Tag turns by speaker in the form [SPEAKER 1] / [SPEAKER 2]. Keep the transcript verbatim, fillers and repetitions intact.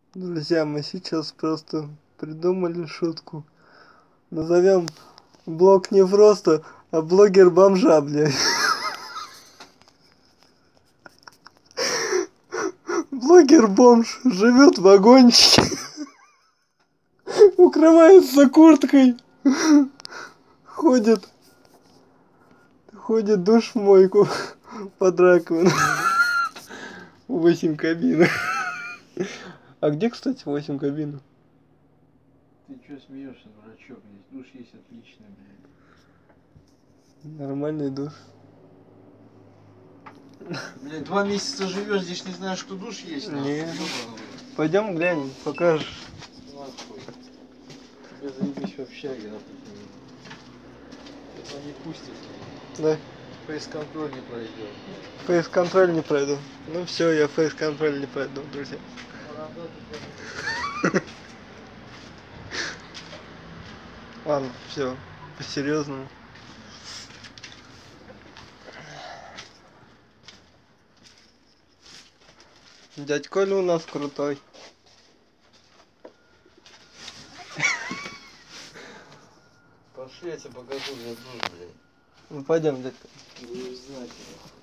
[SPEAKER 1] Друзья, мы сейчас просто придумали шутку. Назовем блог не просто, а блогер бомжа, блядь. Блогер-бомж живет в вагончике, укрывается курткой, ходит, ходит душ в мойку под раковину. Восемь кабинок. А где, кстати, восемь кабинок?
[SPEAKER 2] Ты чё смеешься, дурачок? Здесь душ есть отличный, блядь.
[SPEAKER 1] Нормальный душ.
[SPEAKER 2] Блядь, два месяца живешь, здесь не знаешь, что душ есть, нахуй.
[SPEAKER 1] Не. Пойдем глянем, покажешь.
[SPEAKER 2] Нахуй. Тебе заебись в общаге, нахуй. Это не пустит.
[SPEAKER 1] Да.
[SPEAKER 2] Фейс-контроль не пройдет.
[SPEAKER 1] Фейс-контроль не пройду. Ну все, я фейс-контроль не пройду, друзья. Ладно, все, по-серьезному. Дядь Коля у нас крутой.
[SPEAKER 2] Пошли, я тебе покажу, где душ, блядь.
[SPEAKER 1] Ну пойдем, дядь Коля.
[SPEAKER 2] Будешь знать его.